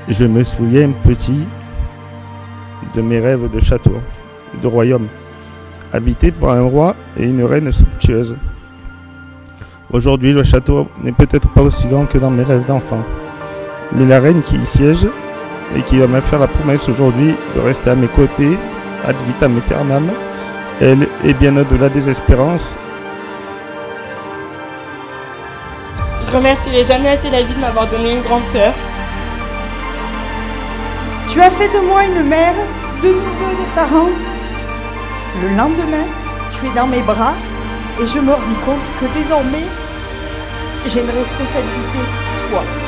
Je me souviens petit de mes rêves de château, de royaume, habité par un roi et une reine somptueuse. Aujourd'hui, le château n'est peut-être pas aussi grand que dans mes rêves d'enfant, mais la reine qui y siège et qui va me faire la promesse aujourd'hui de rester à mes côtés, ad vitam aeternam, elle est bien au-delà des espérances. Je remercierai jamais assez la vie de m'avoir donné une grande sœur. Tu as fait de moi une mère, de nous deux des parents. Le lendemain, tu es dans mes bras et je me rends compte que désormais, j'ai une responsabilité, toi.